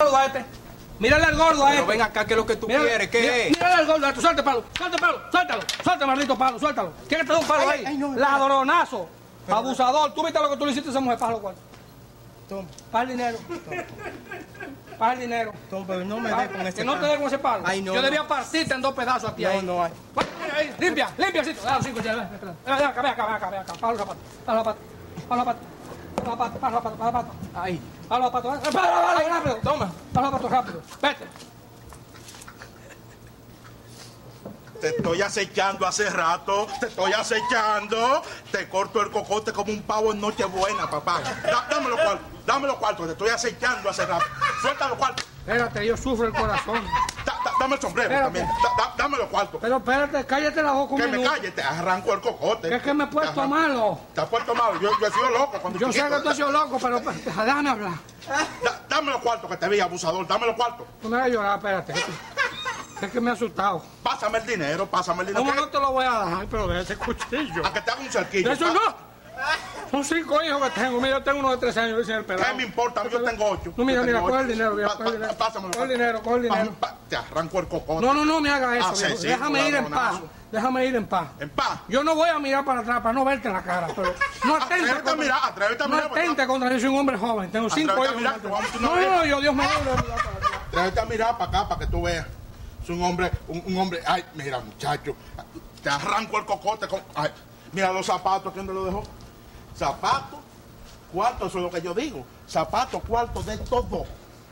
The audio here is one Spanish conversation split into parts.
gordo a este. Mírale al gordo a este. Pero ven acá, ¿qué es lo que tú quieres? ¿Qué es? Mírale al gordo a este. Suelta el palo. Suelta el palo. Suéltalo. Suelta, maldito palo. Suéltalo. ¿Quién te da un palo ahí? Ladronazo. Abusador. ¿Tú viste lo que tú le hiciste a esa mujer? Pájalo cuarto. Toma. Paga el dinero. Paga el dinero. Toma, pero no me dé con ese Que no te dé con ese palo. Ay, no, Yo no. debía partirte en dos pedazos a ti ahí. No hay. Ahí, limpia, limpiacito. Dale, 5 ya. Ven acá. Paga los zapatos. Paga los zapatos. Paga los zapatos. Paga los zapatos. Ay. Paga los zapatos. Paga rápido. Toma. Paga los zapatos rápido. Vete. Te estoy acechando hace rato, te estoy acechando. Te corto el cocote como un pavo en Nochebuena, papá. Dame los cuartos, te estoy acechando hace rato. Suelta los cuartos. Espérate, yo sufro el corazón. Dame el sombrero Espérate. también. Dame los cuartos. Pero espérate, cállate la boca un Que me minuto. calle, te arranco el cocote. Es que me he puesto malo. Te has puesto malo. Yo he sido loco cuando Yo sé chiquito. que tú has sido loco, pero déjame hablar. Dame los cuartos que te vi, abusador. Dame los cuartos. No me hagas llorar, espérate. Es que me he asustado. Pásame el dinero, pásame el dinero. ¿Cómo no te lo voy a dejar? Pero de ese cuchillo. A que te haga un cerquillo. De eso no. Son 5 hijos que tengo. Mira, yo tengo uno de 13 años. Dice el pelado. ¿Qué me importa? Yo tengo 8. No, mira, coge el dinero, viejo, coge el dinero. Pásamelo. Coge el dinero, coge el dinero. Te arranco el cocote. No me hagas eso, viejo. sí, Déjame ir en paz. ladronazo. Déjame ir en paz. En paz. Yo no voy a mirar para atrás para no verte en la cara, pero no atente Atrévete a mirar, atrévete a no mirar. atente contra mí, soy un hombre joven, tengo 5 Atrévete a hijos. mirar, te voy a meter una No, vieja. yo, Dios me libre. Atrévete a mirar para acá para que tú veas. Es un hombre, un hombre. Ay, mira, muchacho. Te arranco el cocote. Ay, mira los zapatos, ¿quién te los dejó? Zapatos, cuartos, eso es lo que yo digo. Zapatos, cuartos, de todo.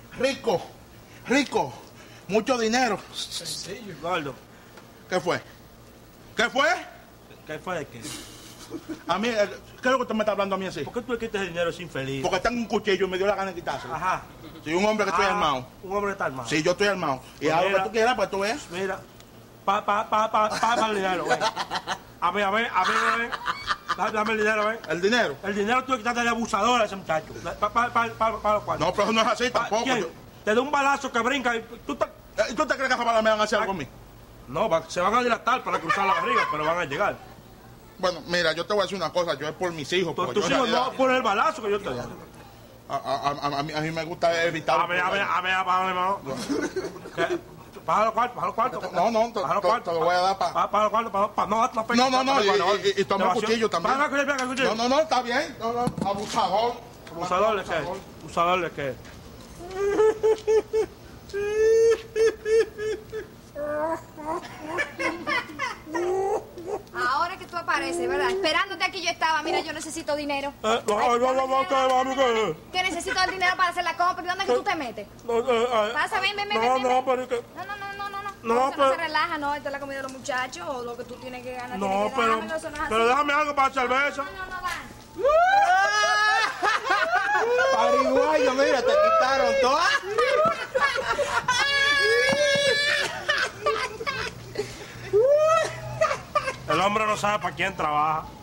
Rico. Mucho dinero. Sencillo, gordo. ¿Qué fue? ¿Qué fue? ¿Qué fue de qué? A mí, ¿qué es lo que usted me está hablando a mí así? ¿Por qué tú le quitas el dinero sin feliz? Porque tengo un cuchillo y me dio la gana de quitárselo. Ajá. Soy un hombre que estoy armado. Un hombre está armado. Sí, yo estoy armado. Y Pues haz lo mira. que tú quieras, pues tú ves. Mira. Pa el dinero, ven. A ver, ven. Dame el dinero, ven. El dinero. El dinero tú le quitaste al abusador a ese muchacho. Pa los cuartos. No, pero no es así tampoco. ¿Quién? Te da un balazo que brinca y tú te... ¿Tú te crees que esa me van a hacer algo a mí? No, se van a dilatar para cruzar la barriga, pero van a llegar. Bueno, mira, yo te voy a decir una cosa. Yo es por mis hijos. porque Tus yo en hijos no realidad- por el balazo que yo te doy. a mí me gusta evitar... A ver, mano. Baja los cuartos. No, Baja los cuartos. te lo voy a dar para... Baja los cuartos, No, y toma el cuchillo también. No, está bien. No, abusador. Abusador de qué. Ahora que tú apareces, ¿verdad? Esperándote aquí yo estaba. Mira, yo necesito dinero. Que necesito el dinero para hacer la compra. ¿Y dónde es que tú te metes? Pasa, ven. pero que... No, eso no se relaja, no. Esta es la comida de los muchachos o lo que tú tienes que ganar. No, tienes que dármelo, eso no es así. pero déjame algo para cerveza. No, va. Pariguayo, mira, te quitaron todas. El hombre no sabe para quién trabaja.